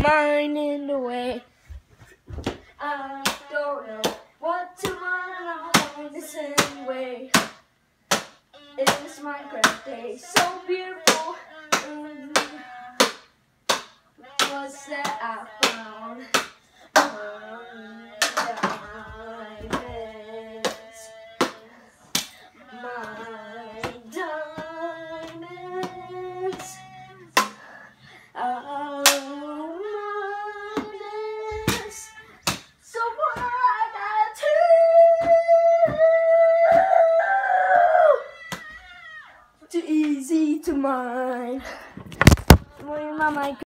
mine in the way. I don't know what tomorrow is anyway. It's Minecraft day, so beautiful. What's that I found? Diamonds. My diamonds. Oh, diamonds. So what I got too easy to mine.